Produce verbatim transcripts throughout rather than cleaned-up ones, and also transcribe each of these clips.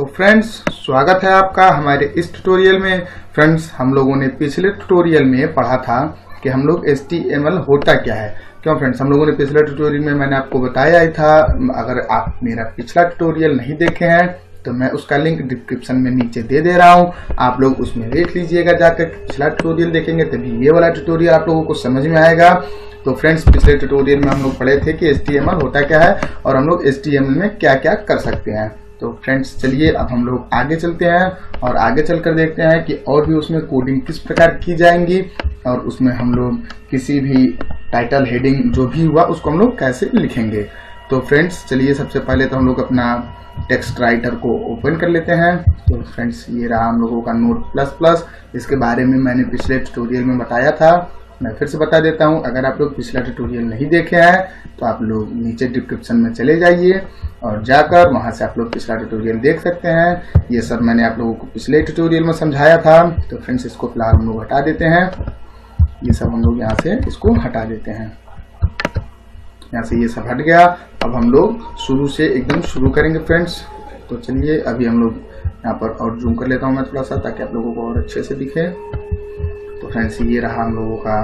Friends, स्वागत है आपका हमारे इस ट्यूटोरियल में। फ्रेंड्स, हम लोगों ने पिछले ट्यूटोरियल में पढ़ा था कि हम लोग एच टी एम एल होता क्या है। क्यों फ्रेंड्स, हम लोगों ने पिछले ट्यूटोरियल में मैंने आपको बताया ही था। अगर आप मेरा पिछला ट्यूटोरियल नहीं देखे हैं तो मैं उसका लिंक डिस्क्रिप्शन में नीचे दे दे रहा हूं, आप लोग उसमें देख लीजिएगा जाकर। पिछला ट्यूटोरियल देखेंगे तभी ये वाला ट्यूटोरियल आप लोगों को समझ में आएगा। तो फ्रेंड्स, पिछले ट्यूटोरियल में हम लोग पढ़े थे कि एच टी एम एल होता क्या है और हम लोग एच टी एम एल में क्या क्या कर सकते हैं। तो फ्रेंड्स, चलिए अब हम लोग आगे चलते हैं और आगे चलकर देखते हैं कि और भी उसमें कोडिंग किस प्रकार की जाएंगी और उसमें हम लोग किसी भी टाइटल हेडिंग जो भी हुआ उसको हम लोग कैसे लिखेंगे। तो फ्रेंड्स, चलिए सबसे पहले तो हम लोग अपना टेक्स्ट राइटर को ओपन कर लेते हैं। तो फ्रेंड्स, ये रहा हम लोगों का नोट प्लस प्लस। इसके बारे में मैंने पिछले ट्यूटोरियल में बताया था, मैं फिर से बता देता हूं। अगर आप लोग पिछला ट्यूटोरियल नहीं देखे हैं तो आप लोग नीचे डिस्क्रिप्शन में चले जाइए और जाकर वहां से आप लोग पिछला ट्यूटोरियल देख सकते हैं। ये सब मैंने आप लोगों को पिछले ट्यूटोरियल में समझाया था। तो फ्रेंड्स, इसको फिलहाल हम लोग हटा देते हैं। ये सब हम लोग यहाँ से इसको हटा देते हैं। यहाँ से ये सब हट गया। अब हम लोग शुरू से एकदम शुरू करेंगे फ्रेंड्स। तो चलिए अभी हम लोग यहाँ पर और जूम कर लेता हूँ मैं थोड़ा सा, ताकि आप लोगों को और अच्छे से दिखे। तो फ्रेंड्स, ये रहा हम लोगों का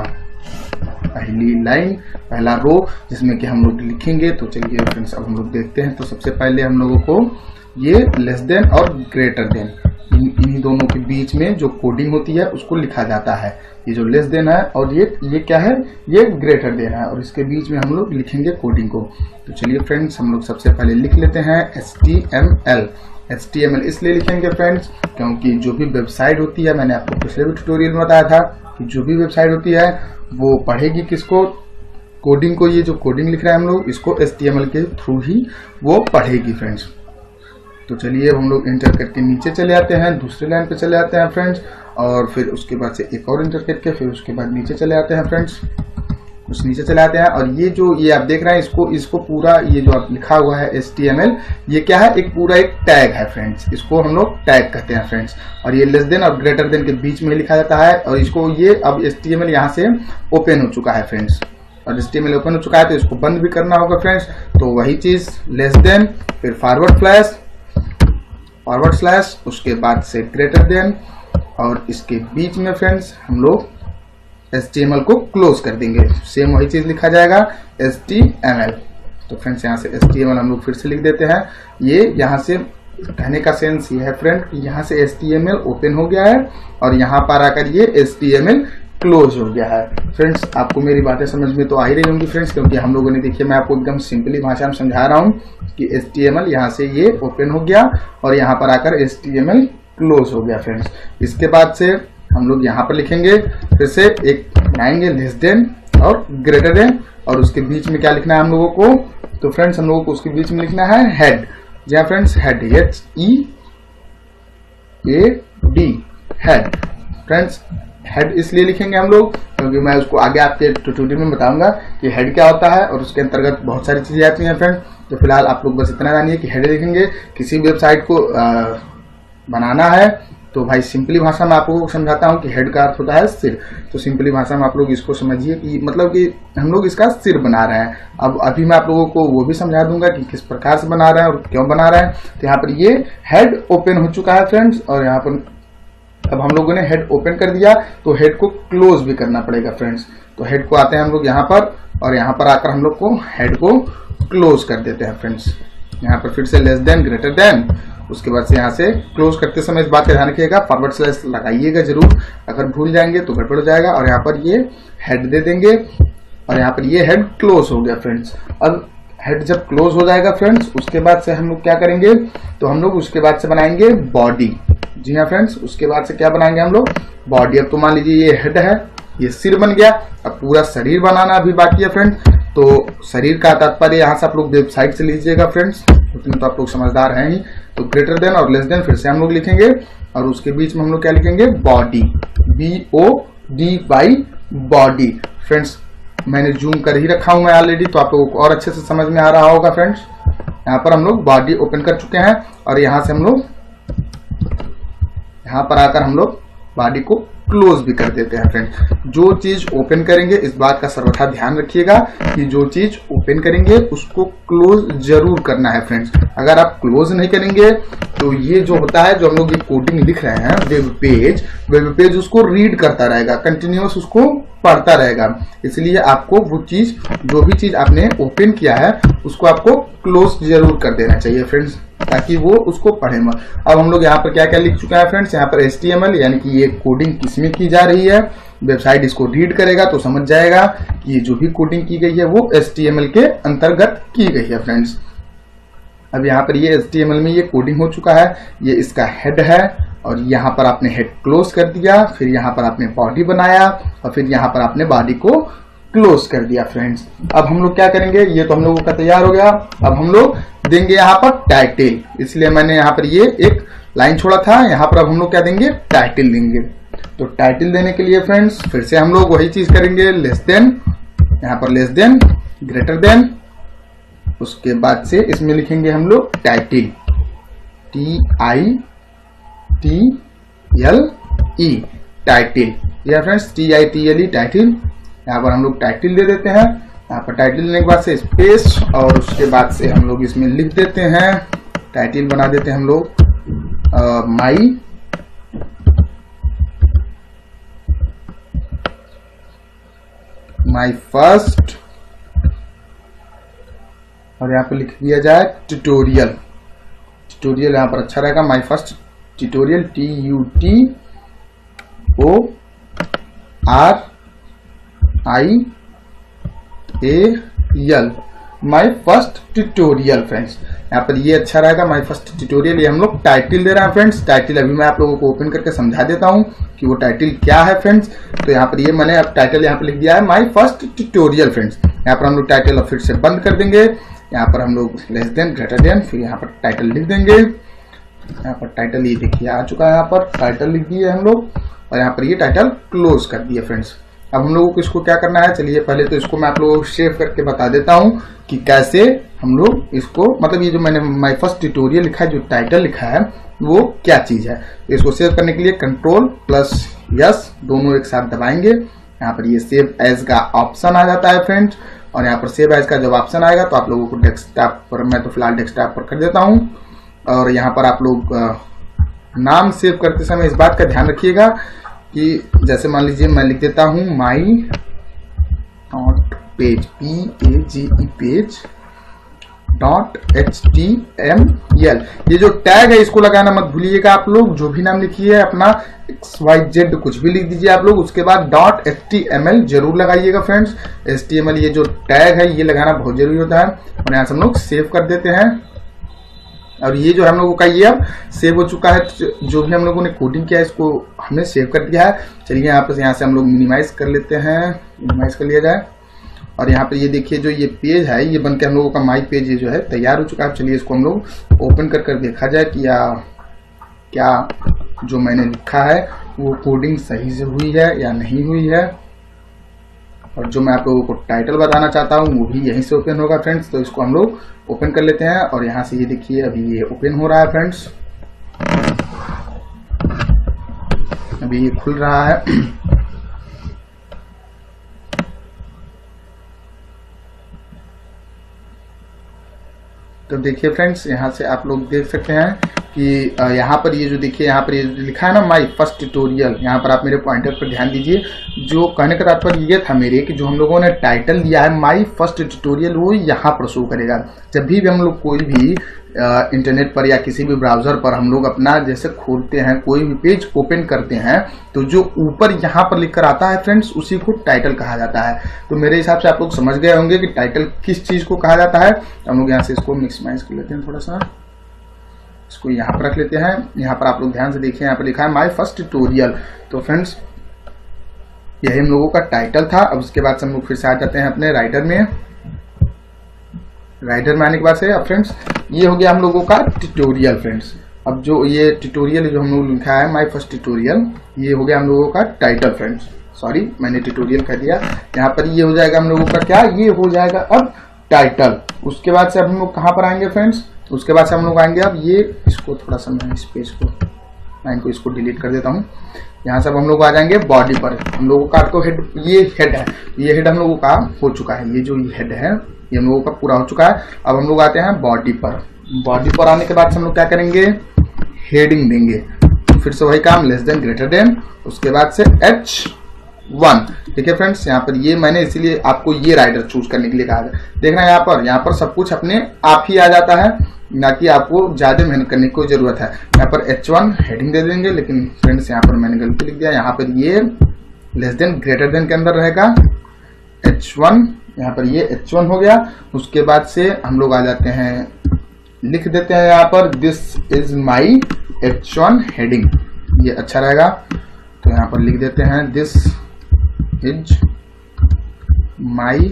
पहली लाइन, पहला रो जिसमें कि हम लोग लिखेंगे। तो चलिए फ्रेंड्स, अब हम लोग देखते हैं। तो सबसे पहले हम लोगों को ये लेस देन और ग्रेटर देन, इन्हीं दोनों के बीच में जो कोडिंग होती है उसको लिखा जाता है। ये जो लेस देन है और ये ये क्या है, ये ग्रेटर देन है, और इसके बीच में हम लोग लिखेंगे कोडिंग को। तो चलिए फ्रेंड्स, हम लोग सबसे पहले लिख लेते हैं H T M L. H T M L इसलिए लिखेंगे फ्रेंड्स क्योंकि जो भी वेबसाइट होती है, मैंने आपको पिछले भी ट्यूटोरियल में बताया था कि जो भी वेबसाइट होती है वो पढ़ेगी किसको, कोडिंग को। ये जो कोडिंग लिख रहे हैं हम लोग, इसको एच टी एम एल के थ्रू ही वो पढ़ेगी फ्रेंड्स। तो चलिए हम लोग इंटर करके नीचे चले आते हैं, दूसरी लाइन पे चले आते हैं फ्रेंड्स, और फिर उसके बाद से एक और इंटर करके फिर उसके बाद नीचे चले आते हैं फ्रेंड्स, कुछ नीचे चले आते हैं। और ये जो ये आप देख रहे हैं, इसको इसको पूरा ये जो आप लिखा हुआ है एच टी एम एल, ये क्या है, एक पूरा एक टैग है फ्रेंड्स। इसको हम लोग टैग कहते हैं फ्रेंड्स। और ये लेस देन और ग्रेटर देन के बीच में लिखा जाता है। और इसको ये अब एच टी एम एल यहाँ से ओपन हो चुका है फ्रेंड्स, और H T M L open हो चुका है तो इसको बंद भी करना होगा फ्रेंड्स। तो वही चीज, लेस देन फिर फॉरवर्ड स्लैश फॉरवर्ड स्लैश उसके बाद से ग्रेटर देन, और इसके बीच में फ्रेंड्स हम लोग एच टी एम एल को क्लोज कर देंगे। सेम वही चीज लिखा जाएगा एच टी एम एल। तो फ्रेंड्स, यहाँ से एच टी एम एल हम लोग फिर से लिख देते हैं। ये यहाँ से कहने का सेंस ये है फ्रेंड कि यहाँ से H T M L open हो गया है और यहाँ पर आकर ये H T M L close हो गया है। फ्रेंड्स, आपको मेरी बातें समझ में तो आ ही रही होंगी फ्रेंड्स, क्योंकि हम लोगों ने, देखिए मैं आपको एकदम सिंपली भाषा में समझा रहा हूँ कि एच टी एम एल यहाँ से ये ओपन हो गया और यहाँ पर आकर H T M L close हो गया फ्रेंड्स। इसके बाद से हम लोग यहाँ पर लिखेंगे, फिर से एक बनाएंगे लेस देन और ग्रेटर देन, और उसके बीच में क्या लिखना है हम लोगों को। तो फ्रेंड्स, हम लोगों को उसके बीच में लिखना है हेड। जी हाँ friends, head, H E A D, head. Friends, head इसलिए लिखेंगे हम लोग क्योंकि मैं उसको आगे आपके ट्यूटोरियल में बताऊंगा कि हेड क्या होता है और उसके अंतर्गत बहुत सारी चीजें आती हैं फ्रेंड। तो फिलहाल आप लोग बस इतना जानिए कि हेड लिखेंगे। किसी वेबसाइट को आ, बनाना है तो भाई सिंपली भाषा में आप लोगों को समझाता हूँ कि हेड का अर्थ होता है सिर। तो सिंपली भाषा में आप लोग इसको समझिए कि मतलब कि हम लोग इसका सिर बना रहे हैं। अब अभी मैं आप लोगों को वो भी समझा दूंगा कि किस प्रकार से बना रहे हैं और क्यों बना रहे हैं। तो यहाँ पर ये हेड ओपन हो चुका है फ्रेंड्स, और यहाँ पर अब हम लोगों ने हेड ओपन कर दिया तो हेड को क्लोज भी करना पड़ेगा फ्रेंड्स। तो हेड को आते हैं हम लोग यहाँ पर, और यहाँ पर आकर हम लोग को हेड को क्लोज कर देते हैं फ्रेंड्स। यहाँ पर फिर से लेस देन ग्रेटर देन, उसके बाद से यहाँ से क्लोज करते समय इस बात का ध्यान रखिएगा, फॉरवर्ड स्लैश लगाइएगा जरूर, अगर भूल जाएंगे तो गड़बड़ हो जाएगा। और यहाँ पर ये हेड दे देंगे और यहाँ पर ये हेड क्लोज हो गया फ्रेंड्स। अब हेड जब क्लोज हो जाएगा फ्रेंड्स, उसके बाद से हम लोग क्या करेंगे, तो हम लोग उसके बाद से बनाएंगे बॉडी। जी हाँ फ्रेंड्स, उसके बाद से क्या बनाएंगे हम लोग, बॉडी। अब तो मान लीजिए ये हेड है, ये सिर बन गया, अब पूरा शरीर बनाना अभी बाकी है फ्रेंड। तो शरीर का तात्पर्य यहाँ से आप लोग वेबसाइट से लीजिएगा फ्रेंड्स, उतने तो आप लोग समझदार हैं ही। तो ग्रेटर देन और लेस देन फिर से हम लोग लिखेंगे, और उसके बीच में हम लोग क्या लिखेंगे, body, B O D Y, body. Friends, मैंने जूम कर ही रखा हूं मैं ऑलरेडी, तो आप लोगों को और अच्छे से समझ में आ रहा होगा फ्रेंड्स। यहाँ पर हम लोग बॉडी ओपन कर चुके हैं और यहाँ से हम लोग यहाँ पर आकर हम लोग बॉडी को क्लोज भी कर देते हैं फ्रेंड्स। जो चीज ओपन करेंगे इस बात का सर्वथा ध्यान रखिएगा कि जो चीज ओपन करेंगे उसको क्लोज जरूर करना है फ्रेंड्स। अगर आप क्लोज नहीं करेंगे तो ये जो होता है, जो हम लोग ये कोडिंग लिख रहे हैं वेब पेज, वेब पेज उसको रीड करता रहेगा, कंटिन्यूअस उसको पढ़ता रहेगा। इसलिए आपको वो चीज, जो भी चीज आपने ओपन किया है उसको आपको क्लोज जरूर कर देना चाहिए फ्रेंड्स, ताकि वो उसको पढ़े मत। अब हम लोग यहाँ पर क्या क्या लिख चुके हैं फ्रेंड्स, यहाँ पर एच टी एम एल यानी कि ये कोडिंग किसमें की जा रही है, वेबसाइट इसको रीड करेगा तो समझ जाएगा कि ये जो भी कोडिंग की गई है वो एच टी एम एल के अंतर्गत की गई है फ्रेंड्स। अब यहाँ पर ये एच टी एम एल में ये कोडिंग हो चुका है, ये इसका हेड है और यहाँ पर आपने हेड क्लोज कर दिया, फिर यहाँ पर आपने बॉडी बनाया और फिर यहाँ पर आपने बॉडी को क्लोज कर दिया फ्रेंड्स। अब हम लोग क्या करेंगे, ये तो हम लोगों का तैयार हो गया। अब हम लोग देंगे यहाँ पर टाइटल, इसलिए मैंने यहाँ पर ये एक लाइन छोड़ा था, यहाँ पर अब हम लोग क्या देंगे, टाइटल देंगे। तो टाइटल देने के लिए फ्रेंड्स फिर से हम लोग वही चीज करेंगे, लेस देन, यहाँ पर लेस देन, ग्रेटर देन, उसके बाद से इसमें लिखेंगे हम लोग title, T I T L E, title. यह friends T I T L E, title. यहाँ पर हम लोग टाइटल दे देते हैं, यहाँ पर टाइटल देने के बाद से स्पेस और उसके बाद से हम लोग इसमें लिख देते हैं, टाइटल बना देते हैं हम लोग माई माई फर्स्ट, और यहाँ पर लिख दिया जाए ट्यूटोरियल। ट्यूटोरियल यहाँ पर अच्छा रहेगा, my first tutorial, T U T O R I A L, my first tutorial friends. यहाँ पर ये अच्छा रहेगा, माई फर्स्ट ट्यूटोरियल। ये हम लोग टाइटल दे रहे हैं फ्रेंड्स। टाइटल अभी मैं आप लोगों को ओपन करके समझा देता हूँ कि वो टाइटल क्या है फ्रेंड्स। तो यहाँ पर ये मैंने अब टाइटल यहाँ पर लिख दिया है माई फर्स्ट ट्यूटोरियल फ्रेंड्स। यहाँ पर हम लोग टाइटल अब फिर से बंद कर देंगे, यहाँ पर हम लोग लेस देन, ग्रेटर देन, फिर यहाँ पर टाइटल लिख देंगे। यहाँ पर टाइटल ये देखिए आ चुका है, यहाँ पर टाइटल लिख दिए हम लोग और यहाँ पर ये टाइटल क्लोज कर दिए फ्रेंड्स। अब हम लोगों को इसको क्या करना है, चलिए पहले तो इसको मैं आप लोगों को सेव करके बता देता हूँ कि कैसे हम लोग इसको, मतलब ये जो मैंने माई फर्स्ट ट्यूटोरियल लिखा है, जो टाइटल लिखा है वो क्या चीज है। इसको सेव करने के लिए कंट्रोल प्लस यस दोनों एक साथ दबाएंगे, यहाँ पर ये सेव एज का ऑप्शन आ जाता है फ्रेंड्स। और यहाँ पर सेव एज का जब ऑप्शन आएगा तो आप लोगों को डेस्कटॉप पर, मैं तो फिलहाल डेस्कटॉप पर कर देता हूँ। और यहाँ पर आप लोग नाम सेव करते समय इस बात का ध्यान रखिएगा कि जैसे मान लीजिए मैं लिख देता हूं my dot page, P A G E page dot H T M L. ये जो टैग है इसको लगाना मत भूलिएगा आप लोग, जो भी नाम लिखिए अपना एक्स वाई जेड कुछ भी लिख दीजिए आप लोग, उसके बाद dot H T M L जरूर लगाइएगा friends. H T M L ये जो टैग है ये लगाना बहुत जरूरी होता है। और यहाँ से हम लोग सेव कर देते हैं और ये जो हम लोगों का ये अब सेव हो चुका है, जो भी हम लोगों ने कोडिंग किया है इसको हमने सेव कर दिया है। चलिए यहाँ पर यहाँ से हम लोग मिनिमाइज कर लेते हैं, मिनिमाइज कर लिया जाए। और यहाँ पर ये देखिए जो ये पेज है ये बनके हम लोगों का माई पेज ये जो है तैयार हो चुका है। चलिए इसको हम लोग ओपन कर कर देखा जाए कि या क्या जो मैंने लिखा है वो कोडिंग सही से हुई है या नहीं हुई है। और जो मैं आप लोगों को टाइटल बताना चाहता हूँ वो भी यहीं से ओपन होगा फ्रेंड्स। तो इसको हम लोग ओपन कर लेते हैं और यहाँ से ये देखिए अभी ये ओपन हो रहा है फ्रेंड्स, अभी ये खुल रहा है। तो देखिए फ्रेंड्स यहाँ से आप लोग देख सकते हैं कि यहाँ पर ये जो देखिए यहाँ पर ये लिखा है ना माई फर्स्ट ट्यूटोरियल, यहाँ पर आप मेरे पॉइंटर पर ध्यान दीजिए। जो कहने का तात्पर्य ये था मेरे कि जो हम लोगों ने टाइटल दिया है माई फर्स्ट ट्यूटोरियल वो यहाँ पर शो करेगा। जब भी हम लोग कोई भी इंटरनेट पर या किसी भी ब्राउजर पर हम लोग अपना जैसे खोलते हैं, कोई भी पेज ओपन करते हैं, तो जो ऊपर यहाँ पर लिखकर आता है फ्रेंड्स उसी को टाइटल कहा जाता है। तो मेरे हिसाब से आप लोग समझ गए होंगे कि टाइटल किस चीज को कहा जाता है। हम लोग यहाँ से इसको मिक्समाइज कर लेते हैं, थोड़ा सा इसको यहाँ पर रख लेते हैं। यहाँ पर आप लोग ध्यान से देखिए, यहाँ पर लिखा है माई फर्स्ट ट्यूटोरियल। तो फ्रेंड्स यही हम लोगों का टाइटल था। अब उसके बाद से हम लोग फिर से आ जाते हैं अपने राइटर में। राइटर में आने के बाद से अब फ्रेंड्स ये हो गया हम लोगों का ट्यूटोरियल फ्रेंड्स। अब जो ये ट्यूटोरियल जो हम लोग लिखा है माई फर्स्ट ट्यूटोरियल, ये हो गया हम लोगों का टाइटल फ्रेंड्स। सॉरी मैंने ट्यूटोरियल कह दिया। यहाँ पर ये हो जाएगा हम लोगों का क्या, ये हो जाएगा अब टाइटल। उसके बाद से अब हम लोग कहाँ पर आएंगे फ्रेंड्स, उसके बाद से हम लोग आएंगे अब ये, इसको थोड़ा सा मैं इस पेज को मैं इनको इसको डिलीट कर देता हूँ। यहाँ से अब हम लोग आ जाएंगे बॉडी पर। हम लोगों का तो हेड, ये हेड है, ये हेड हम लोगों का हो चुका है, ये जो हेड है ये हम लोगों का पूरा हो चुका है। अब हम लोग आते हैं बॉडी पर। बॉडी पर आने के बाद से हम लोग क्या करेंगे, हेडिंग देंगे। फिर से वही काम, लेस देन ग्रेटर देन, उसके बाद से एच वन। ठीक है फ्रेंड्स, यहाँ पर ये मैंने इसीलिए आपको ये राइटर चूज करने के लिए कहा है। देखना यहाँ पर यहाँ पर सब कुछ अपने आप ही आ जाता है, ना कि आपको ज्यादा मेहनत करने की कोई जरूरत है। यहाँ पर एच वन हेडिंग दे देंगे, लेकिन फ्रेंड्स यहाँ पर मैंने गलती लिख दिया। यहाँ पर ये लेस देन ग्रेटर देन के अंदर रहेगा एच वन, यहाँ पर ये एच वन हो गया। उसके बाद से हम लोग आ जाते हैं, लिख देते हैं यहाँ पर this is my H one heading, ये अच्छा रहेगा। तो यहाँ पर लिख देते हैं this is my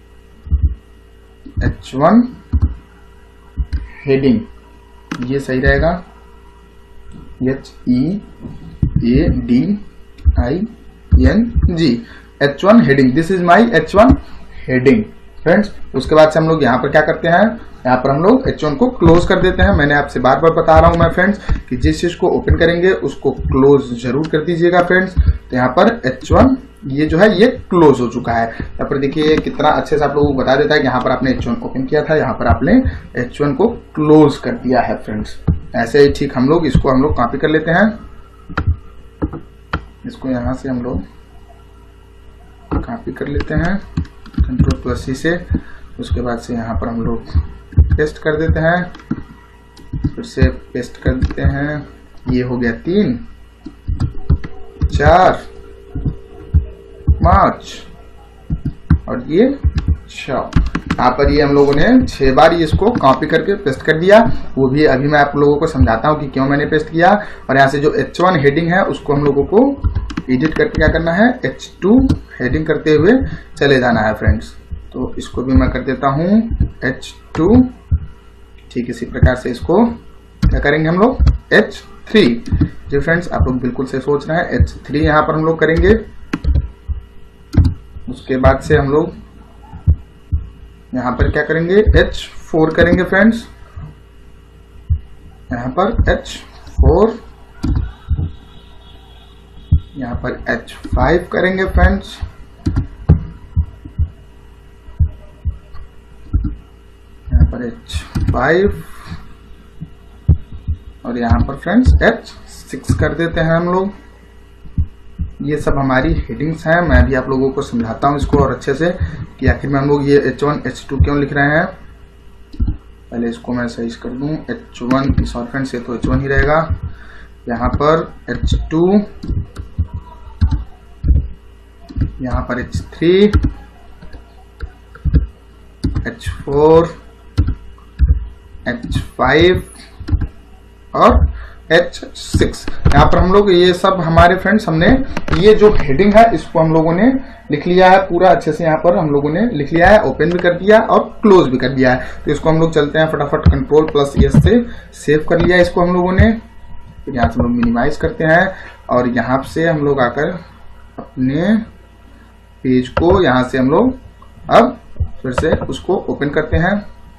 H one heading, ये सही रहेगा। H E A D I N G, H one heading, this is my H one heading friends. उसके बाद से हम लोग यहाँ पर क्या करते हैं, यहाँ पर हम लोग एच वन को क्लोज कर देते हैं। मैंने आपसे बार बार बता रहा हूं मैं फ्रेंड्स कि जिस चीज को ओपन करेंगे उसको क्लोज जरूर कर दीजिएगा फ्रेंड्स। तो यहाँ पर एच वन ये जो है ये क्लोज हो चुका है। यहाँ पर देखिए कितना अच्छे से आप लोगों को बता देता है कि यहाँ पर आपने एच वन ओपन किया था, यहाँ पर आपने एच वन को क्लोज कर दिया है फ्रेंड्स। ऐसे ही ठीक हम लोग इसको हम लोग कॉपी कर लेते हैं, इसको यहाँ से हम लोग कॉपी कर लेते हैं कंट्रोल प्लस सी से। उसके बाद से यहाँ पर हम लोग पेस्ट कर देते हैं, फिर से पेस्ट कर देते हैं। ये हो गया तीन, चार, पांच और ये छह। यहाँ पर ये हम लोगों ने छह बार ये इसको कॉपी करके पेस्ट कर दिया। वो भी अभी मैं आप लोगों को समझाता हूँ कि क्यों मैंने पेस्ट किया। और यहाँ से जो एच वन हेडिंग है उसको हम लोगों को एडिट करके क्या करना है, एच टू हेडिंग करते हुए चले जाना है फ्रेंड्स। तो इसको भी मैं कर देता हूँ एच टू। ठीक इसी प्रकार से इसको क्या करेंगे हम लोग, एच थ्री। जी फ्रेंड्स, आप लोग बिल्कुल से सोच रहे हैं, एच थ्री यहाँ पर हम लोग करेंगे। उसके बाद से हम लोग यहाँ पर क्या करेंगे, एच फोर करेंगे फ्रेंड्स। यहाँ पर एच फोर, यहाँ पर एच फाइव करेंगे फ्रेंड्स। यहाँ पर एच फाइव और यहाँ पर फ्रेंड्स एच सिक्स कर देते हैं हम लोग। ये सब हमारी हेडिंग्स हैं। मैं भी आप लोगों को समझाता हूँ इसको और अच्छे से कि आखिर में हम लोग ये एच वन एच टू क्यों लिख रहे हैं। पहले इसको मैं सही कर दूं, एच वन सॉरी फ्रेंड्स ये तो एच वन ही रहेगा। यहाँ पर एच टू, यहाँ पर H three, H four, H five और एच सिक्स। यहाँ पर हम लोग ये सब हमारे फ्रेंड्स हमने ये जो हेडिंग है इसको हम लोगों ने लिख लिया है पूरा अच्छे से। यहाँ पर हम लोगों ने लिख लिया है, ओपन भी कर दिया और क्लोज भी कर दिया है। तो इसको हम लोग चलते हैं फटाफट कंट्रोल प्लस एस से सेव कर लिया इसको हम लोगों ने। फिर यहाँ से हम लोग मिनिमाइज करते हैं और यहाँ से हम लोग आकर अपने पेज को यहाँ से हम लोग अब फिर से उसको ओपन करते हैं।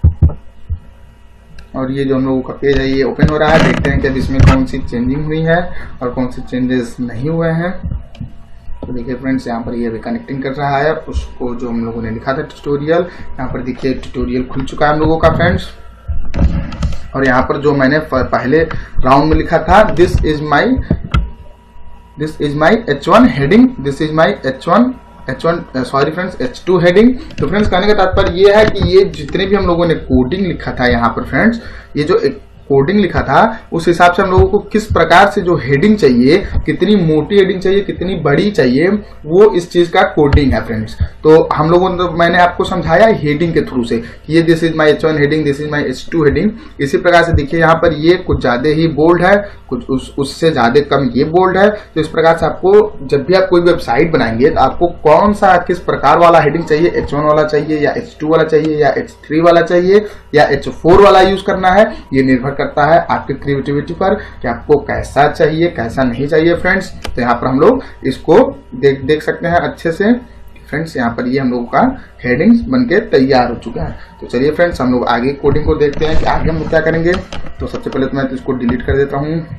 और ये जो हम लोगों का पेज है ये ओपन हो रहा है। देखते हैं कि अब इसमें कौन सी चेंजिंग हुई है और कौन सी चेंजेस नहीं हुए हैं। तो देखिए फ्रेंड्स, यहाँ पर ये अभी कनेक्टिंग कर रहा है उसको जो हम लोगों ने लिखा था ट्यूटोरियल। यहाँ पर देखिए ट्यूटोरियल खुल चुका है हम लोगों का फ्रेंड्स। और यहाँ पर जो मैंने पहले राउंड में लिखा था, this is my this is my H one heading, this is my H one H one sorry friends H two heading. तो फ्रेंड्स कहने का तात्पर्य ये है कि ये जितने भी हम लोगों ने कोडिंग लिखा था यहाँ पर फ्रेंड्स, ये जो एक कोडिंग लिखा था उस हिसाब से हम लोगों को किस प्रकार से जो हेडिंग चाहिए, कितनी मोटी हेडिंग चाहिए, कितनी बड़ी चाहिए, वो इस चीज का कोडिंग है फ्रेंड्स। तो हम लोगों ने मैंने आपको समझाया हेडिंग के थ्रू से कि ये this is my H one heading, this is my H two heading. इसी प्रकार से देखिए यहाँ पर ये कुछ ज्यादा ही बोल्ड है, कुछ उस, उससे ज्यादा कम ये बोल्ड है। तो इस प्रकार से आपको जब भी आप कोई वेबसाइट बनाएंगे तो आपको कौन सा किस प्रकार वाला हेडिंग चाहिए, एच वन वाला चाहिए या एच टू वाला चाहिए या एच थ्री वाला चाहिए या एच फोर वाला यूज करना है, ये निर्भर करता है आपकी क्रिएटिविटी पर कि आपको कैसा चाहिए कैसा नहीं चाहिए फ्रेंड्स। तो यहाँ पर हम लोग इसको देख देख सकते हैं अच्छे से फ्रेंड्स। यहाँ पर ये हम लोगों का हेडिंग्स बनके तैयार हो चुका है। तो चलिए फ्रेंड्स हम लोग आगे कोडिंग को देखते हैं कि आगे हम लोग क्या करेंगे। तो सबसे पहले तो मैं तो इसको डिलीट कर देता हूँ।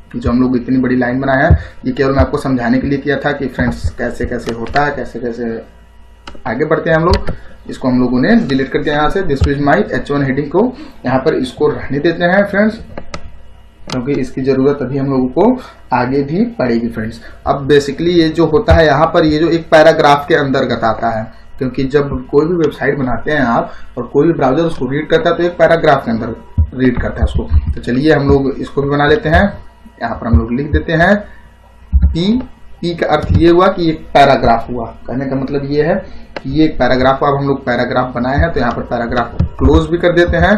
जो हम लोग इतनी बड़ी लाइन बनाए हैं ये केवल मैं आपको समझाने के लिए किया था कि फ्रेंड्स कैसे कैसे होता है, कैसे कैसे आगे बढ़ते हैं हम लोग। इसको हम लोगों ने डिलीट कर दिया यहाँ से। This is my H one heading को यहाँ पर इसको रहने देते हैं फ्रेंड्स, क्योंकि इसकी जरूरत अभी हम लोगों को आगे भी पड़ेगी फ्रेंड्स। अब बेसिकली ये जो होता है यहाँ पर, ये जो एक पैराग्राफ के अंतर्गत आता है, क्योंकि जब कोई भी वेबसाइट बनाते हैं आप और कोई भी ब्राउजर उसको रीड करता है तो एक पैराग्राफ के अंदर रीड करता है उसको। तो चलिए हम लोग इसको भी बना लेते हैं। यहाँ पर हम लोग लिख देते हैं पी। पी का अर्थ ये हुआ कि एक पैराग्राफ हुआ। कहने का मतलब ये है कि ये एक पैराग्राफ हुआ। अब हम लोग पैराग्राफ बनाए हैं तो यहाँ पर पैराग्राफ को क्लोज भी कर देते हैं।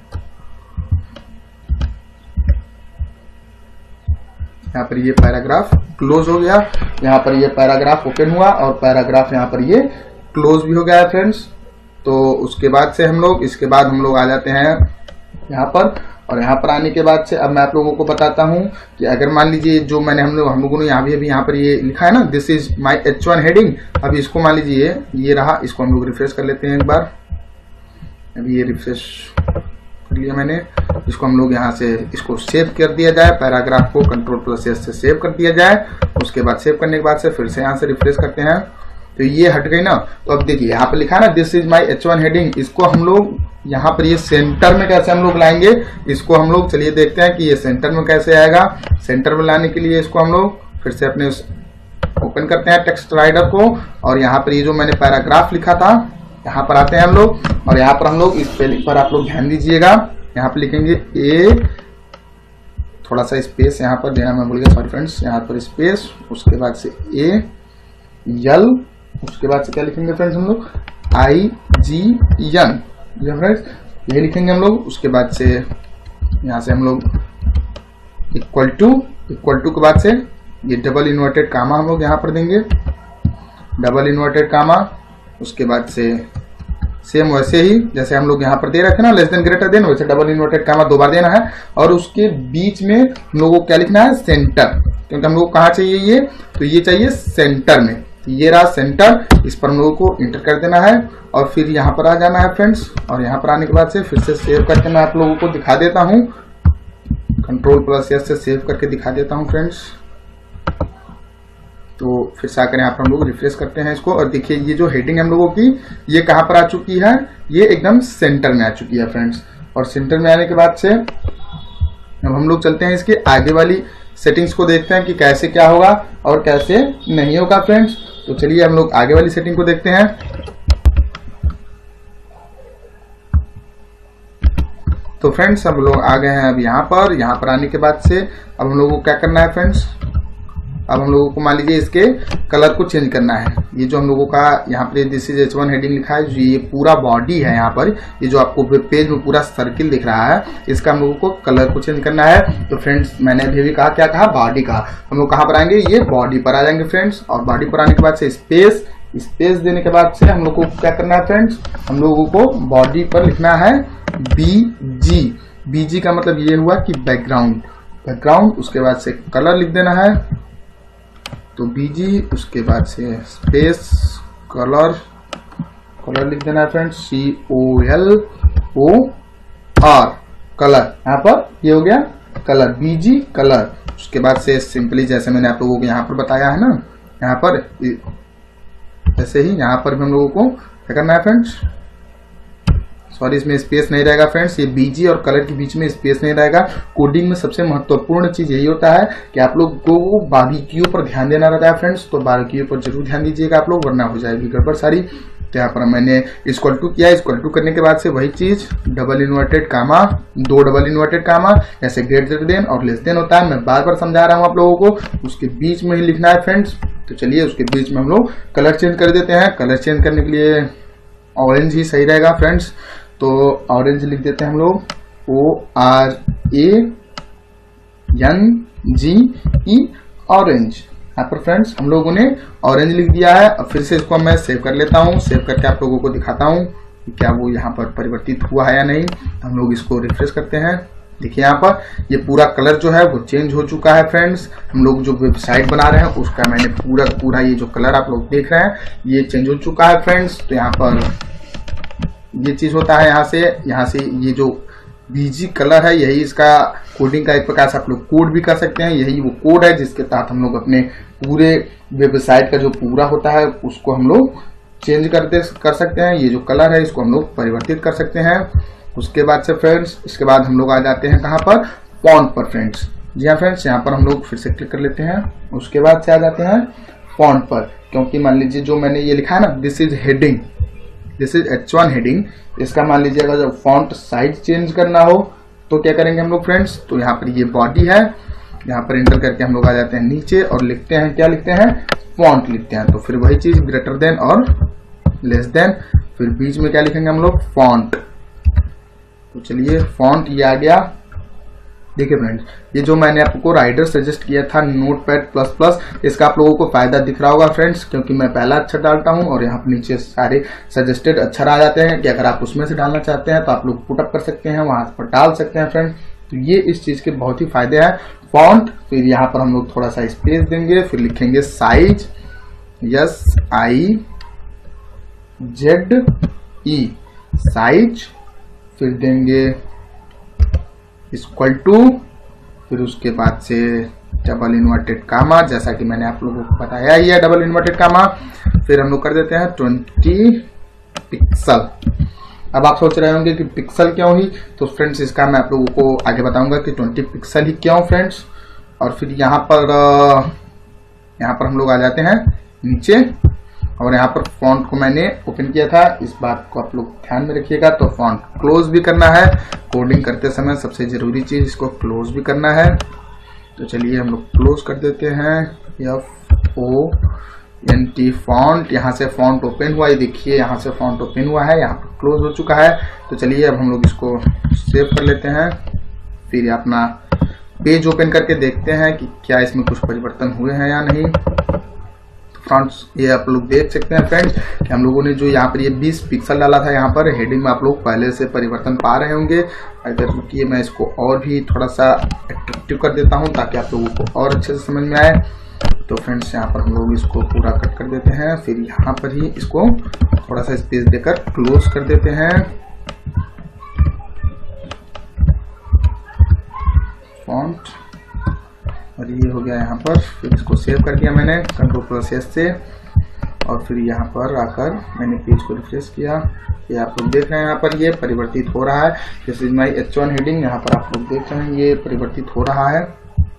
यहाँ पर ये पैराग्राफ क्लोज हो गया, यहाँ पर ये पैराग्राफ ओपन हुआ और पैराग्राफ यहाँ पर ये क्लोज भी हो गया है फ्रेंड्स। तो उसके बाद से हम लोग इसके बाद हम लोग आ जाते हैं यहाँ पर, और यहाँ पर आने के बाद से अब मैं आप लोगों को बताता हूँ कि अगर मान लीजिए जो मैंने हम लोग हम लोगों ने यहाँ भी अभी यहाँ पर ये लिखा है ना, this is my H one heading. अब इसको मान लीजिए ये रहा, इसको हम लोग रिफ्रेश कर लेते हैं एक बार। अभी ये रिफ्रेश कर लिया मैंने। इसको हम लोग यहाँ से इसको सेव कर दिया जाए, पैराग्राफ को कंट्रोल प्लस एस से सेव कर दिया जाए। उसके बाद सेव करने के बाद से फिर से यहाँ से रिफ्रेश करते हैं तो ये हट गई ना। तो अब देखिए यहाँ पर लिखा है ना this is my H one heading. इसको हम लोग यहाँ पर ये सेंटर में कैसे हम लोग लाएंगे, इसको हम लोग चलिए देखते हैं कि ये सेंटर में कैसे आएगा। सेंटर में लाने के लिए इसको हम लोग फिर से अपने ओपन करते हैं टेक्स्ट राइडर को, और यहाँ पर ये जो मैंने पैराग्राफ लिखा था यहाँ पर आते हैं हम लोग, और यहाँ पर हम लोग इस स्पेलिंग पर आप लोग ध्यान दीजिएगा। यहाँ पर लिखेंगे ए, थोड़ा सा स्पेस यहाँ पर देना मैं भूल गया, सॉरी फ्रेंड्स। यहाँ पर स्पेस, उसके बाद से ए यल, उसके बाद से क्या लिखेंगे फ्रेंड्स हम लोग, आई जी एन, फ्रेंड्स ये लिखेंगे हम लोग। उसके बाद से यहाँ से हम लोग इक्वल टू, इक्वल टू के बाद से ये डबल इन्वर्टेड कामा हम लोग यहाँ पर देंगे, डबल इन्वर्टेड कामा। उसके बाद से सेम वैसे ही जैसे हम लोग यहाँ पर दे रहे थे ना लेस देन ग्रेटर देन, वैसे डबल इन्वर्टेड कामा दो बार देना है। और उसके बीच में हम लोगों को क्या लिखना है, सेंटर, क्योंकि हम लोग को कहाँ चाहिए ये, तो ये चाहिए सेंटर में। ये रहा सेंटर, इस पर हम लोगों को इंटर कर देना है और फिर यहाँ पर आ जाना है फ्रेंड्स। और यहाँ पर आने के बाद से फिर से सेव करके मैं आप लोगों को दिखा देता हूँ, कंट्रोल प्लस एस से सेव करके दिखा देता हूँ फ्रेंड्स। तो फिर से आकर यहाँ पर हम लोग रिफ्रेश करते हैं इसको, और देखिए ये जो हेडिंग हम लोगों की ये कहाँ पर आ चुकी है, ये एकदम सेंटर में आ चुकी है फ्रेंड्स। और सेंटर में आने के बाद से अब हम लोग चलते हैं इसके आगे वाली सेटिंग्स को, देखते हैं कि कैसे क्या होगा और कैसे नहीं होगा फ्रेंड्स। तो चलिए हम लोग आगे वाली सेटिंग को देखते हैं। तो फ्रेंड्स हम लोग आ गए हैं अब यहाँ पर। यहाँ पर आने के बाद से अब हम लोगों को क्या करना है फ्रेंड्स, अब हम लोगों को मान लीजिए इसके कलर को चेंज करना है। ये जो हम लोगों का यहाँ पर this is H one heading लिखा है, जो ये पूरा बॉडी है यहाँ पर, ये जो आपको पेज में पूरा सर्किल दिख रहा है, इसका हम लोगों को कलर को चेंज करना है। तो फ्रेंड्स मैंने अभी भी कहा, क्या कहा, बॉडी कहा। हम लोग कहाँ पर आएंगे, ये बॉडी पर आ जाएंगे फ्रेंड्स। और बॉडी पर आने के बाद से स्पेस, स्पेस देने के बाद से हम लोग को क्या करना है फ्रेंड्स, हम लोगों को बॉडी पर लिखना है बी जी। बी जी का मतलब ये हुआ कि बैकग्राउंड, बैकग्राउंड। उसके बाद से कलर लिख देना है, तो बीजी, उसके बाद से स्पेस कलर, कलर लिख देना है friends, C O L O R, colour. यहाँ पर ये हो गया कलर, बीजी कलर। उसके बाद से सिंपली जैसे मैंने आप लोगों को यहाँ पर बताया है ना, यहाँ पर ऐसे ही यहाँ पर भी हम लोगों को क्या करना है फ्रेंड्स, सॉरी इसमें स्पेस नहीं रहेगा फ्रेंड्स, ये बीजी और कलर के बीच में स्पेस नहीं रहेगा। कोडिंग में सबसे महत्वपूर्ण चीज यही होता है कि आप लोग को बारीकियों पर ध्यान देना रहता है फ्रेंड्स। तो बारीकियों पर जरूर ध्यान दीजिएगा आप लोग, वरना हो जाएगी गड़बड़ सारी। तो यहाँ पर मैंने इक्वल टू किया, इक्वल टू करने के बाद से वही चीज डबल इन्वर्टेड कामा, दो डबल इन्वर्टेड कामा, जैसे ग्रेटर देन और लेस देन होता है, मैं बार बार समझा रहा हूँ आप लोगों को, उसके बीच में ही लिखना है फ्रेंड्स। तो चलिए उसके बीच में हम लोग कलर चेंज कर देते हैं। कलर चेंज करने के लिए ऑरेंज ही सही रहेगा फ्रेंड्स, तो ऑरेंज लिख देते हैं हम लोग, O R A N G E, orange. यहाँ पर फ्रेंड्स हम लोगों ने ऑरेंज लिख दिया है। अब फिर से इसको मैं सेव कर लेता हूँ, सेव करके आप लोगों को दिखाता हूँ कि क्या वो यहाँ पर परिवर्तित हुआ है या नहीं। हम लोग इसको रिफ्रेश करते हैं, देखिए यहाँ पर ये पूरा कलर जो है वो चेंज हो चुका है फ्रेंड्स। हम लोग जो वेबसाइट बना रहे हैं उसका मैंने पूरा पूरा ये जो कलर आप लोग देख रहे हैं ये चेंज हो चुका है फ्रेंड्स। तो यहाँ पर ये चीज होता है, यहाँ से यहाँ से ये जो बीजी कलर है, यही इसका कोडिंग का एक प्रकार से आप लोग कोड भी कर सकते हैं। यही वो कोड है जिसके तहत हम लोग अपने पूरे वेबसाइट का जो पूरा होता है उसको हम लोग चेंज कर दे कर सकते हैं। ये जो कलर है इसको हम लोग परिवर्तित कर सकते हैं। उसके बाद से फ्रेंड्स इसके बाद हम लोग आ जाते हैं कहाँ पर, फॉन्ट पर फ्रेंड्स। जी हाँ फ्रेंड्स, यहाँ पर हम लोग फिर से क्लिक कर लेते हैं। उसके बाद से आ जाते हैं फॉन्ट पर, क्योंकि मान लीजिए जो मैंने ये लिखा है ना, this is heading, this is H one heading, इसका मान लीजिए अगर जब फॉन्ट साइज चेंज करना हो तो क्या करेंगे हम लोग फ्रेंड्स, तो यहाँ पर ये बॉडी है, यहाँ पर एंटर करके हम लोग आ जाते हैं नीचे और लिखते हैं, क्या लिखते हैं, फॉन्ट लिखते हैं। तो फिर वही चीज ग्रेटर देन और लेस देन, फिर बीच में क्या लिखेंगे हम लोग, फॉन्ट। तो चलिए फॉन्ट ये आ गया। देखिए फ्रेंड्स, ये जो मैंने आपको राइडर सजेस्ट किया था नोटपैड प्लस प्लस, इसका आप लोगों को फायदा दिख रहा होगा फ्रेंड्स, क्योंकि मैं पहला अक्षर डालता हूं और यहाँ पर नीचे सारे सजेस्टेड अक्षर आ जाते हैं कि अगर आप उसमें से डालना चाहते हैं तो आप लोग पुटअप कर सकते हैं, वहां पर डाल सकते हैं फ्रेंड्स। तो ये इस चीज के बहुत ही फायदे हैं फॉन्ट। फिर यहाँ पर हम लोग थोड़ा सा स्पेस देंगे, फिर लिखेंगे size, S I Z E size, फिर देंगे इक्वल टू, फिर उसके बाद से डबल इन्वर्टेड कामा, जैसा कि मैंने आप लोगों को बताया ही है डबल इन्वर्टेड कामा। फिर हम लोग कर देते हैं ट्वेंटी पिक्सल। अब आप सोच रहे होंगे कि पिक्सल क्यों ही, तो फ्रेंड्स इसका मैं आप लोगों को आगे बताऊंगा कि ट्वेंटी पिक्सल ही क्यों फ्रेंड्स। और फिर यहाँ पर यहाँ पर हम लोग आ जाते हैं नीचे और यहाँ पर फॉन्ट को मैंने ओपन किया था, इस बात को आप लोग ध्यान में रखिएगा। तो फॉन्ट क्लोज भी करना है, कोडिंग करते समय सबसे जरूरी चीज इसको क्लोज भी करना है। तो चलिए हम लोग क्लोज कर देते हैं, F O N T font. यहाँ से फॉन्ट ओपन हुआ, ये देखिए यहाँ से फॉन्ट ओपन हुआ है, यहाँ पर क्लोज हो चुका है। तो चलिए अब हम लोग इसको सेव कर लेते हैं, फिर अपना पेज ओपन करके देखते हैं कि क्या इसमें कुछ परिवर्तन हुए हैं या नहीं। फ्रेंड्स ये आप लोग देख सकते हैं फ्रेंड्स कि हम लोगों ने जो यहाँ पर ये बीस पिक्सल डाला था, यहाँ पर हेडिंग में आप लोग पहले से परिवर्तन पा रहे होंगे। अगर रुकिए मैं इसको और भी थोड़ा सा अट्रैक्टिव कर देता हूँ ताकि आप लोगों को और अच्छे से समझ में आए। तो फ्रेंड्स यहाँ पर हम लोग इसको पूरा कट कर देते हैं, फिर यहाँ पर ही इसको थोड़ा सा स्पेस देकर क्लोज कर देते हैं फॉन्ट। और ये हो गया यहाँ पर, फिर इसको सेव कर दिया मैंने कंट्रोल प्लस एस से, और फिर यहाँ पर आकर मैंने पेज को रिफ्रेश किया। ये आप लोग देख रहे हैं यहाँ पर ये परिवर्तित हो रहा है। This is my H one heading, यहाँ पर आप लोग देख रहे हैं ये परिवर्तित हो रहा है।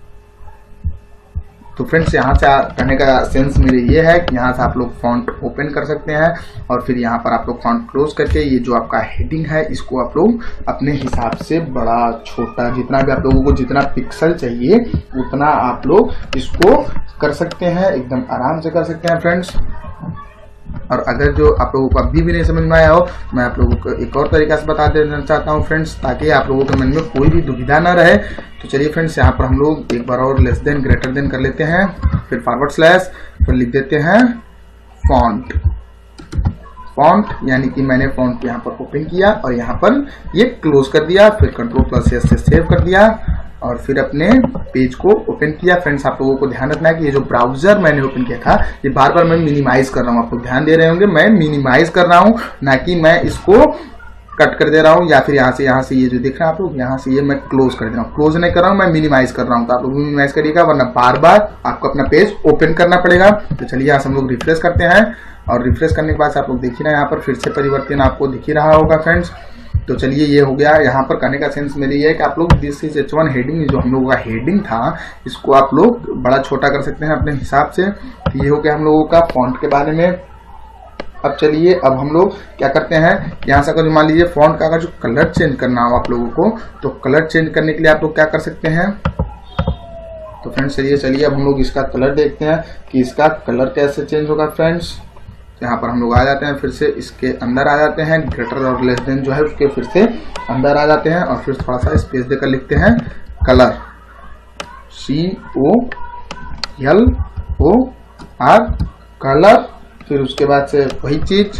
तो फ्रेंड्स यहाँ से करने का सेंस मेरे ये है कि यहाँ से आप लोग फॉन्ट ओपन कर सकते हैं और फिर यहाँ पर आप लोग फॉन्ट क्लोज करके ये जो आपका हेडिंग है इसको आप लोग अपने हिसाब से बड़ा छोटा, जितना भी आप लोगों को जितना पिक्सल चाहिए उतना आप लोग इसको कर सकते हैं, एकदम आराम से कर सकते हैं फ्रेंड्स। और अगर जो आप लोगों को अभी भी नहीं समझ में आया हो, मैं आप लोगों को एक और तरीका से बता देना चाहता हूँ फ्रेंड्स, ताकि आप लोगों के मन में कोई भी दुविधा ना रहे। तो चलिए फ्रेंड्स यहाँ पर हम लोग एक बार और लेस देन ग्रेटर देन कर लेते हैं, फिर फॉरवर्ड स्लैश, फिर लिख देते हैं फॉन्ट। फॉन्ट यानी कि मैंने फॉन्ट यहाँ पर ओपन किया और यहाँ पर ये क्लोज कर दिया, फिर कंट्रोल प्लस एस से सेव कर दिया और फिर अपने पेज को ओपन किया। फ्रेंड्स आप लोगों को ध्यान रखना है कि ये जो ब्राउजर मैंने ओपन किया था ये बार बार मैं मिनिमाइज कर रहा हूँ, आप लोग ध्यान दे रहे होंगे, मैं मिनिमाइज कर रहा हूँ, ना कि मैं इसको कट कर दे रहा हूँ या फिर यहाँ से यहाँ से ये जो दिख रहा है आप लोग यहाँ से ये मैं क्लोज कर दे रहा हूँ। क्लोज नहीं कर रहा हूँ, मैं मिनिमाइज कर रहा हूँ। तो आप लोग मिनिमाइज करिएगा, वरना बार बार आपको अपना पेज ओपन करना पड़ेगा। तो चलिए यहाँ से हम लोग रिफ्रेश करते हैं और रिफ्रेश करने के बाद आप लोग देखिए ना यहाँ पर फिर से परिवर्तन आपको दिख ही रहा होगा फ्रेंड्स। तो चलिए ये हो गया। यहाँ पर करने का सेंस मेरी ये है कि आप लोग this is H one heading, जो हम लोगों का हेडिंग था इसको आप लोग बड़ा छोटा कर सकते हैं अपने हिसाब से। तो ये हो गया हम लोगों का फॉन्ट के बारे में। अब चलिए अब हम लोग क्या करते हैं, यहाँ से अगर मान लीजिए फॉन्ट का अगर जो कलर चेंज करना हो आप लोगों को, तो कलर चेंज करने के लिए आप लोग क्या कर सकते हैं। तो फ्रेंड्स चलिए चलिए अब हम लोग इसका कलर देखते हैं कि इसका कलर कैसे चेंज होगा फ्रेंड्स। यहाँ पर हम लोग आ जाते हैं, फिर से इसके अंदर आ जाते हैं, ग्रेटर और लेस देन जो है उसके फिर से अंदर आ जाते हैं और फिर थोड़ा सा स्पेस देकर लिखते हैं colour, C O L O R colour. फिर उसके बाद से वही चीज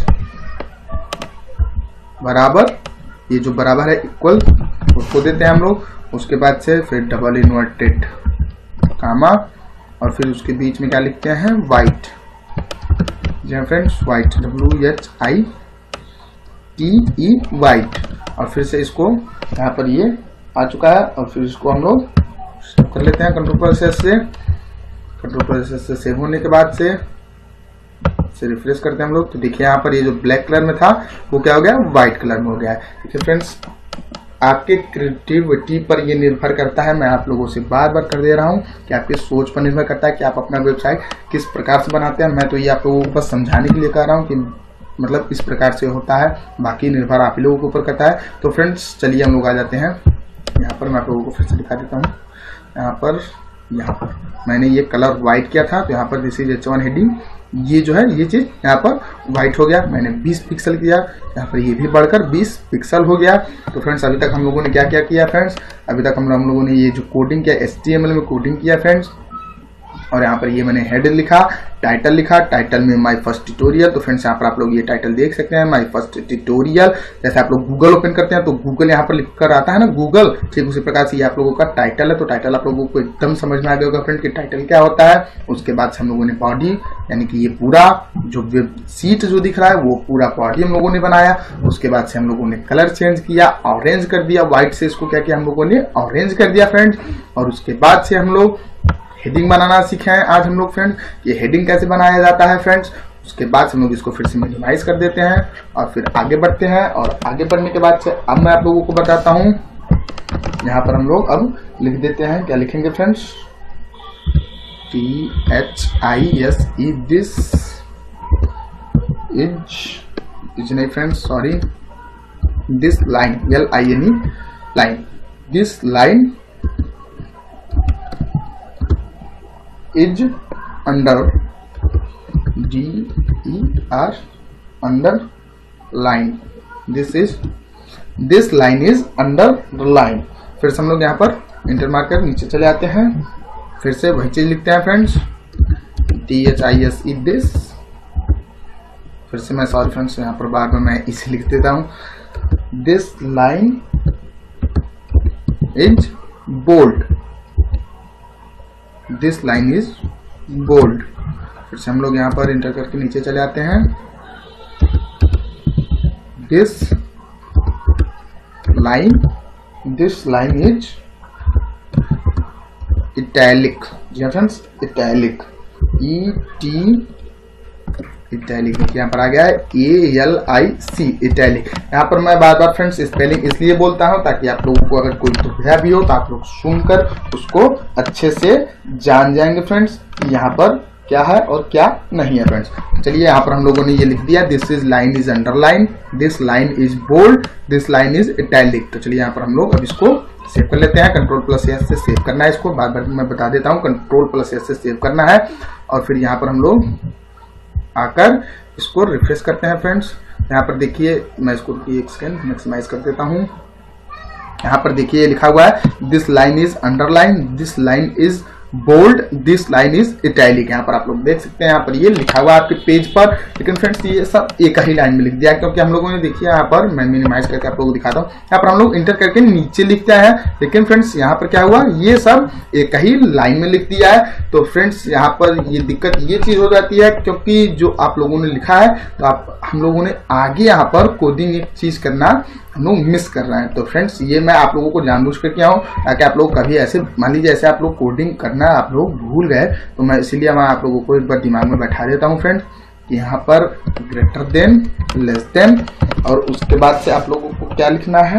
बराबर, ये जो बराबर है इक्वल उसको देते हैं हम लोग। उसके बाद से फिर डबल इन्वर्टेड कामा और फिर उसके बीच में क्या लिखते हैं वाइट। जी हाँ friends, white, W H I T E white. और फिर से इसको यहाँ पर ये आ चुका है और फिर इसको हम लोग सेव कर लेते हैं कंट्रोल प्रोसेस से। कंट्रोल प्रोसेस से सेव होने के बाद से से रिफ्रेश करते हैं हम लोग, तो देखिए यहाँ पर ये जो ब्लैक कलर में था वो क्या हो गया, व्हाइट कलर में हो गया है। देखिए फ्रेंड्स, आपके क्रिएटिविटी पर ये निर्भर करता है, मैं आप लोगों से बार बार कर दे रहा हूँ कि आपकी सोच पर निर्भर करता है कि आप अपना वेबसाइट किस प्रकार से बनाते हैं। मैं तो ये आप लोगों को बस समझाने के लिए कह रहा हूँ कि मतलब इस प्रकार से होता है, बाकी निर्भर आप ही लोगों के ऊपर करता है। तो फ्रेंड्स चलिए हम लोग आ जाते हैं यहाँ पर, मैं आप लोगों को फिर से दिखा देता हूँ। यहाँ पर यहाँ पर मैंने ये कलर व्हाइट किया था, तो यहाँ पर this is H one heading, ये जो है ये चीज यहाँ पर व्हाइट हो गया। मैंने बीस पिक्सल किया, यहाँ पर ये भी बढ़कर बीस पिक्सल हो गया। तो फ्रेंड्स अभी तक हम लोगों ने क्या क्या किया फ्रेंड्स, अभी तक हम हम लोगों ने ये जो कोडिंग किया एच टी एम एल में कोडिंग किया फ्रेंड्स। और यहाँ पर ये मैंने हेड लिखा, टाइटल लिखा, टाइटल में माय फर्स्ट ट्यूटोरियल। तो फ्रेंड्स यहाँ पर आप लोग ये टाइटल देख सकते हैं, माय फर्स्ट ट्यूटोरियल। जैसे आप लोग गूगल ओपन करते हैं तो गूगल यहाँ पर लिखकर आता है ना गूगल, ठीक उसी प्रकार से ये आप लोगों का टाइटल है। तो टाइटल आप लोगों को एकदम समझ में आ गया होगा फ्रेंड कि टाइटल क्या होता है। उसके बाद से हम लोगों ने बॉडी, यानी कि ये पूरा जो वेब सीट जो दिख रहा है वो पूरा बॉडी हम लोगों ने बनाया। उसके बाद से हम लोगों ने कलर चेंज किया, ऑरेंज कर दिया, व्हाइट से इसको क्या किया हम लोगों ने ऑरेंज कर दिया फ्रेंड्स। और उसके बाद से हम लोग हेडिंग बनाना सीखे हैं आज हम लोग फ्रेंड्स, ये हेडिंग कैसे बनाया जाता है फ्रेंड्स। उसके बाद हम लोग इसको फिर से मिनिमाइज कर देते हैं और फिर आगे बढ़ते हैं। और आगे बढ़ने के बाद से अब मैं आप लोगों को बताता हूं, यहाँ पर हम लोग अब लिख देते हैं, क्या लिखेंगे friends, T H I S E, this is is नहीं friends, sorry, this line, L I N E line, this line is under D E R underline, this is this line is underline। फिर से हम लोग यहाँ पर inter मार कर नीचे चले आते हैं, फिर से वही चीज लिखते हैं friends, T H I S E this. फिर से मैं सॉरी फ्रेंड्स यहाँ पर बार बार मैं इसे लिख देता हूँ, this line is bold, this line is bold. फिर से हम लोग यहाँ पर इंटर करके नीचे चले आते हैं, this line this line is italic. जी friends, italic, E T italic यहाँ पर आ गया है, A L I C, italic. यहाँ पर मैं बार बार फ्रेंड्स स्पेलिंग इसलिए बोलता हूँ ताकि आप लोगों को अगर कोई दुविधा भी हो तो आप लोग सुनकर उसको अच्छे से जान जाएंगे फ्रेंड्स, यहाँ पर क्या है और क्या नहीं है फ्रेंड्स। चलिए यहाँ पर हम लोगों ने ये लिख दिया, this is line is underline, this line is bold, this line is italic. तो चलिए यहाँ पर हम लोग अब इसको सेव कर लेते हैं, कंट्रोल प्लस एस से सेव करना है इसको, बार बार मैं बता देता हूँ, कंट्रोल प्लस एस से सेव करना है। और फिर यहाँ पर हम लोग आकर इसको रिफ्रेश करते हैं फ्रेंड्स। यहाँ पर देखिए मैं इसको एक सेकंड मैक्सिमाइज कर देता हूँ। यहाँ पर देखिए लिखा हुआ है, this line is underline, this line is bold, this line is italic. यहाँ पर आप लोग देख सकते हैं, यहाँ पर ये लिखा हुआ है आपके पेज पर, लेकिन फ्रेंड्स ये सब एक ही लाइन में लिख दिया, क्योंकि हम लोगों ने देखिए यहाँ पर मैं मिनिमाइज करके आप लोगों को दिखाता हूँ, यहाँ पर हम लोग इंटर करके नीचे लिखते हैं, लेकिन फ्रेंड्स यहाँ पर क्या हुआ, ये सब एक ही लाइन में लिख दिया है। तो फ्रेंड्स यहाँ पर ये दिक्कत ये चीज हो जाती है, क्योंकि जो आप लोगों ने लिखा है तो आप हम लोगों ने आगे यहाँ पर कोडिंग एक चीज करना हम लोग मिस कर रहे हैं। तो फ्रेंड्स ये मैं आप लोगों को जानबूझ कर किया हूँ ताकि आप लोग कभी ऐसे मान लीजिए ऐसे आप लोग कोडिंग करना आप लोग भूल गए, तो मैं इसीलिए मैं आप लोगों को एक बार दिमाग में बैठा देता हूँ फ्रेंड्स कि यहाँ पर ग्रेटर देन, लेस देन, और उसके बाद से आप लोगों को क्या लिखना है,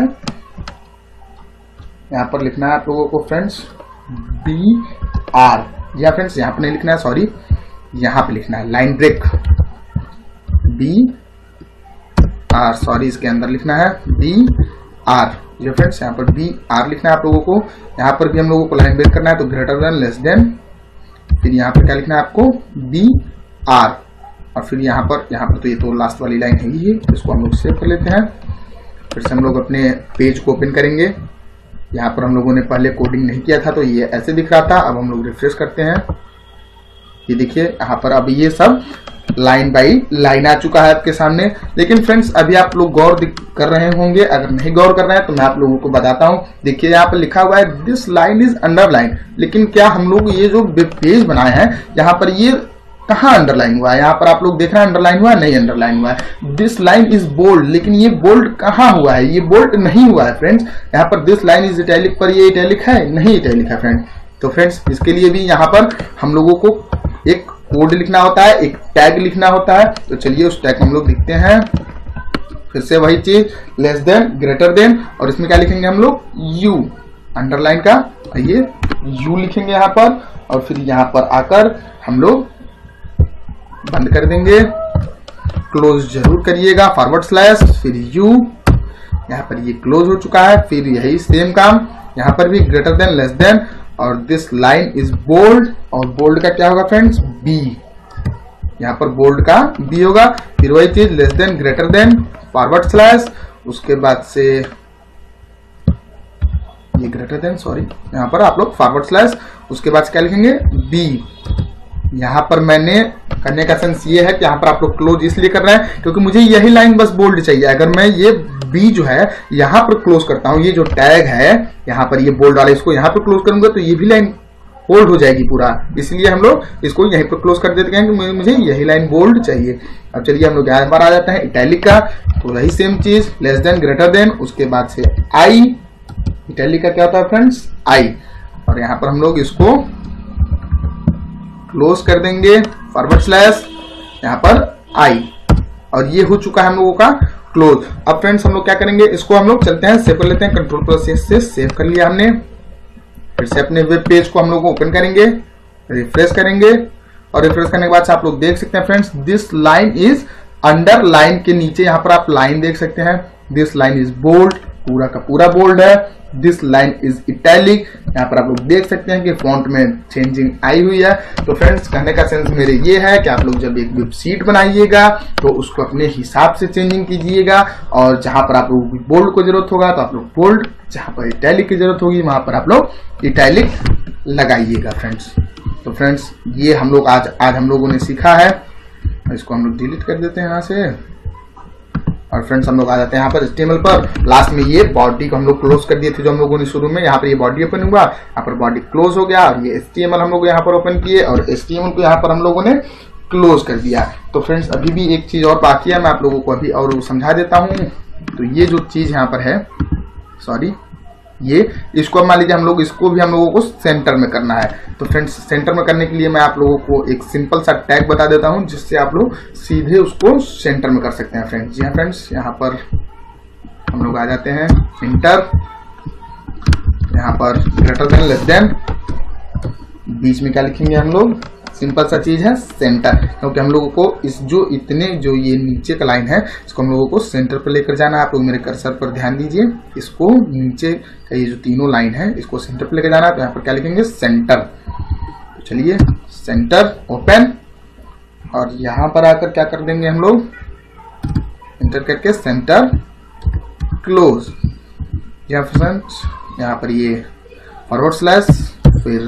यहाँ पर लिखना है आप लोगों को फ्रेंड्स बी आर, या फ्रेंड्स यहाँ पर नहीं लिखना है, सॉरी यहाँ पे लिखना है line break, B R, sorry इसके अंदर लिखना है बी आर। ये फ्रेंड्स यहाँ पर बी आर लिखना है आप लोगों को। यहाँ पर भी हम लोगों को लाइन ब्रेक करना है, तो ग्रेटर देन, लेस देन, फिर यहाँ पर क्या लिखना है आपको बी आर, और फिर यहाँ पर यहाँ पर तो ये तो लास्ट वाली लाइन है ही है, इसको हम लोग सेव कर लेते हैं। फिर से हम लोग अपने पेज को ओपन करेंगे। यहाँ पर हम लोगों ने पहले कोडिंग नहीं किया था तो ये ऐसे दिख रहा था, अब हम लोग रिफ्रेश करते हैं, ये देखिए यहाँ पर अब ये सब लाइन बाई लाइन आ चुका है आपके सामने। लेकिन फ्रेंड्स अभी आप लोग गौर कर रहे होंगे, अगर नहीं गौर कर रहे हैं तो मैं आप लोगों को बताता हूं। देखिए यहाँ पर लिखा हुआ है दिस लाइन इज अंडरलाइन, लेकिन क्या हम लोग ये जो पेज बनाए हैं यहाँ पर ये कहाँ अंडरलाइन हुआ है? यहाँ पर आप लोग देख रहे हैं अंडरलाइन हुआ है, नहीं अंडरलाइन हुआ है। दिस लाइन इज बोल्ड, लेकिन ये बोल्ड कहाँ हुआ है? ये बोल्ड नहीं हुआ है फ्रेंड्स। यहाँ पर दिस लाइन इज इटैलिक पर ये इटैलिक है, नहीं इटैलिक है फ्रेंड्स। तो फ्रेंड्स इसके लिए भी यहाँ पर हम लोगों को एक कोड लिखना होता है, एक टैग लिखना होता है। तो चलिए उस टैग हम लोग लिखते हैं। फिर से वही चीज, लेस देन, ग्रेटर देन, और इसमें क्या लिखेंगे हम लोग? यू, अंडरलाइन का ये यू लिखेंगे यहाँ पर, और फिर यहाँ पर आकर हम लोग बंद कर देंगे। क्लोज जरूर करिएगा, फॉरवर्ड स्लैश, फिर यू, यहाँ पर ये क्लोज हो चुका है। फिर यही सेम काम यहाँ पर भी, ग्रेटर देन, लेस देन, और दिस लाइन इज बोल्ड, और बोल्ड का क्या होगा फ्रेंड्स? बी, यहाँ पर बोल्ड का बी होगा। फिर वही चीज, less than, greater than, forward slash, उसके बाद से ये ग्रेटर देन, सॉरी यहाँ पर आप लोग फॉरवर्ड स्लैश, उसके बाद क्या लिखेंगे? बी। यहाँ पर मैंने करने का सेंस ये है कि यहाँ पर आप लोग क्लोज इसलिए कर रहे हैं क्योंकि मुझे यही लाइन बस बोल्ड चाहिए। अगर मैं ये बी जो है यहाँ पर क्लोज करता हूँ, ये जो टैग है यहाँ पर ये बोल्ड वाला, इसको यहाँ पर क्लोज करूंगा तो ये भी लाइन बोल्ड हो जाएगी पूरा। इसलिए हम लोग इसको यहीं पर क्लोज कर देते हैं कि मुझे यही लाइन बोल्ड चाहिए। अब चलिए हम लोग यहाँ पर आ जाते हैं इटैलिक का। तो वही सेम चीज, लेस देन, ग्रेटर देन, उसके बाद से आई। इटैलिक का क्या होता है फ्रेंड्स? आई। और यहाँ पर हम लोग इसको क्लोज कर देंगे, फॉरवर्ड स्लैश, यहाँ पर आई, और ये हो चुका है हम लोगों का क्लोज। अब फ्रेंड्स हम लोग क्या करेंगे? इसको हम लोग चलते हैं, सेव कर लेते हैं। कंट्रोल प्लस से सेव कर लिया हमने। फिर से अपने वेब पेज को हम लोग ओपन करेंगे, रिफ्रेश करेंगे, और रिफ्रेश करने के बाद से आप लोग देख सकते हैं friends, this line is under line के नीचे यहाँ पर आप लाइन देख सकते हैं। दिस लाइन इज बोल्ड, पूरा का पूरा बोल्ड है। दिस लाइन इज इटैलिक, यहाँ पर आप लोग देख सकते हैं कि फॉन्ट में चेंजिंग आई हुई है। तो फ्रेंड्स कहने का सेंस मेरे ये है कि आप लोग जब एक वेबसाइट बनाइएगा तो उसको अपने हिसाब से चेंजिंग कीजिएगा, और जहां पर आप लोगों को बोल्ड को जरूरत होगा तो आप लोग बोल्ड, जहां पर इटैलिक की जरूरत होगी वहां पर आप लोग इटैलिक लगाइएगा फ्रेंड्स। तो फ्रेंड्स ये हम लोग आज आज हम लोगों ने सीखा है। इसको हम लोग डिलीट कर देते हैं यहाँ से, और फ्रेंड्स हम लोग आ जाते हैं यहाँ पर एचटीएमएल पर। लास्ट में ये बॉडी को हम लोग क्लोज कर दिए थे जो हम लोगों ने शुरू में। यहाँ पर ये बॉडी ओपन हुआ, यहाँ पर बॉडी क्लोज हो गया, और ये एचटीएमएल हम लोग यहाँ पर ओपन किए, और एचटीएमएल को यहाँ पर हम लोगों ने क्लोज कर दिया। तो फ्रेंड्स अभी भी एक चीज और बाकी है, मैं आप लोगों को अभी और समझा देता हूँ। तो ये जो चीज यहाँ पर है, सॉरी ये, इसको मान लीजिए हम लोग इसको भी हम लोगों को सेंटर में करना है। तो फ्रेंड्स सेंटर में करने के लिए मैं आप लोगों को एक सिंपल सा टैग बता देता हूं, जिससे आप लोग सीधे उसको सेंटर में कर सकते हैं फ्रेंड्स। जी हाँ फ्रेंड्स, यहाँ पर हम लोग आ जाते हैं सेंटर, यहाँ पर ग्रेटर देन, लेस देन, बीच में क्या लिखेंगे हम लोग? सिंपल सा चीज है सेंटर, क्योंकि हम लोगों को इस जो इतने जो ये नीचे का लाइन है इसको हम लोगों को सेंटर पर लेकर जाना है। आप लोग मेरे कर्सर पर ध्यान दीजिए, इसको नीचे का ये जो तीनों लाइन है इसको सेंटर पर लेकर जाना है। तो यहाँ पर क्या लिखेंगे? सेंटर। तो चलिए सेंटर ओपन, और यहाँ पर आकर क्या कर देंगे हम लोग? एंटर करके सेंटर क्लोज। या फ्रेंड्स यहाँ पर ये फॉरवर्ड स्लैश, फिर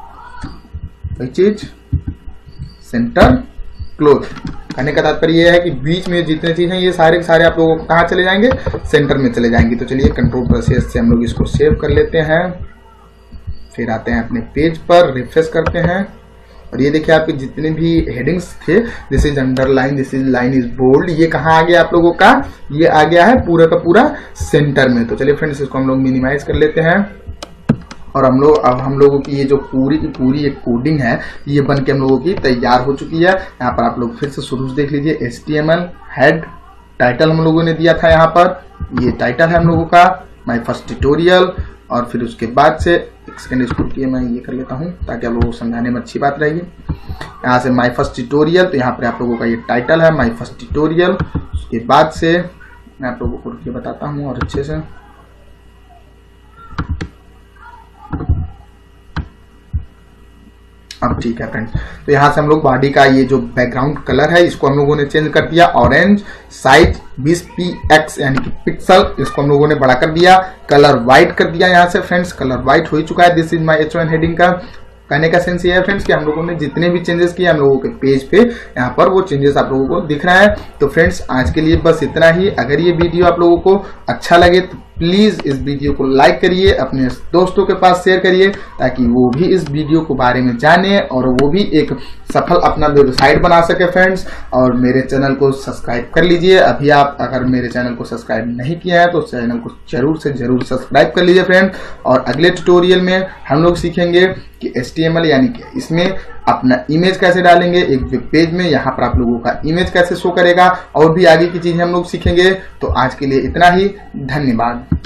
वही चीज सेंटर क्लोज। कहने का तात्पर्य यह है कि बीच में जितने चीज हैं ये सारे के सारे आप लोगों को कहाँ चले जाएंगे? सेंटर में चले जाएंगे। तो चलिए कंट्रोल प्लस एस से हम लोग इसको सेव कर लेते हैं। फिर आते हैं अपने पेज पर, रिफ्रेश करते हैं, और ये देखिए आपके जितने भी हेडिंग्स थे, this is underline, this is line is bold, ये कहाँ आ गया आप लोगों का? ये आ गया है पूरा का पूरा सेंटर में। तो चलिए फ्रेंड्स इसको हम लोग मिनिमाइज कर लेते हैं, और हम लोग अब हम लोगों की ये जो पूरी की पूरी एक कोडिंग है ये बन के हम लोगों की तैयार हो चुकी है। यहाँ पर आप लोग फिर से शुरू से देख लीजिए, H T M L head title हम लोगों ने दिया था। यहाँ पर ये टाइटल है हम लोगों का, माय फर्स्ट ट्यूटोरियल, और फिर उसके बाद से एक सेकेंड इसको मैं ये कर लेता हूँ ताकि आप लोगों को समझाने में अच्छी बात रहेगी। यहाँ से माय फर्स्ट ट्यूटोरियल, तो यहाँ पर आप लोगों का ये टाइटल है माय फर्स्ट ट्यूटोरियल। उसके बाद से मैं आप लोगों को ये बताता हूँ और अच्छे से, अब ठीक है फ्रेंड्स। तो यहाँ से हम लोग बॉडी का ये जो बैकग्राउंड कलर है इसको हम लोगों ने चेंज कर दिया ऑरेंज, साइज बीस पी एक्स यानी कि पिक्सल, इसको हम लोगों ने बड़ा कर दिया, कलर व्हाइट कर दिया। यहाँ से फ्रेंड्स कलर व्हाइट हो ही चुका है। This is my H one heading का कहने का सेंस ये है फ्रेंड्स कि हम लोगों ने जितने भी चेंजेस किए हम लोगों के पेज पे यहाँ पर वो चेंजेस आप लोगों को दिख रहा है। तो फ्रेंड्स आज के लिए बस इतना ही। अगर ये वीडियो आप लोगों को अच्छा लगे तो प्लीज इस वीडियो को लाइक करिए, अपने दोस्तों के पास शेयर करिए ताकि वो भी इस वीडियो के बारे में जाने और वो भी एक सफल अपना वेबसाइट बना सके फ्रेंड्स। और मेरे चैनल को सब्सक्राइब कर लीजिए। अभी आप अगर मेरे चैनल को सब्सक्राइब नहीं किया है तो चैनल को जरूर से जरूर सब्सक्राइब कर लीजिए फ्रेंड। और अगले ट्यूटोरियल में हम लोग सीखेंगे कि एच टी एम एल यानी कि इसमें अपना इमेज कैसे डालेंगे एक वेब पेज में, यहाँ पर आप लोगों का इमेज कैसे शो करेगा, और भी आगे की चीजें हम लोग सीखेंगे। तो आज के लिए इतना ही, धन्यवाद।